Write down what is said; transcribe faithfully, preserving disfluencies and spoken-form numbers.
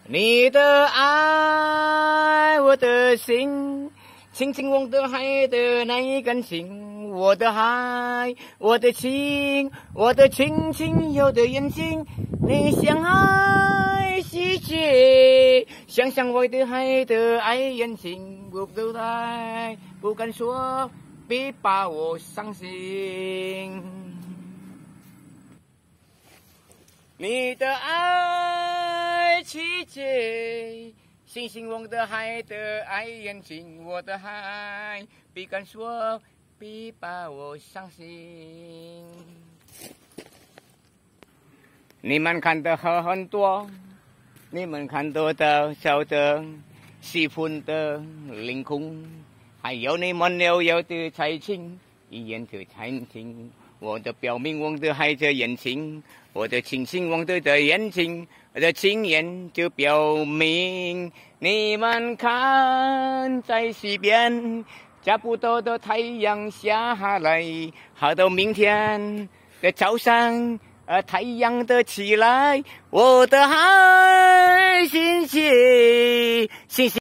你的爱，我的心，轻轻望着海的那一根心，我的海，我的情，我的轻轻有的眼睛，你像爱世界，想象我的海的爱眼睛，不够爱，不敢说，别把我伤心。你的爱世界，星星望着海的爱眼睛，我的海，别敢说，别把我伤心。你们看的很多，你们看到的小的喜欢的凌空，还有你们悠悠的爱情，一眼就看清我的表明，我的海的眼睛，我的清醒，我的的眼睛，我的亲眼就表明。你们看，在西边，差不多的太阳下来，好到明天的早上，呃，太阳的起来，我的海星星星星。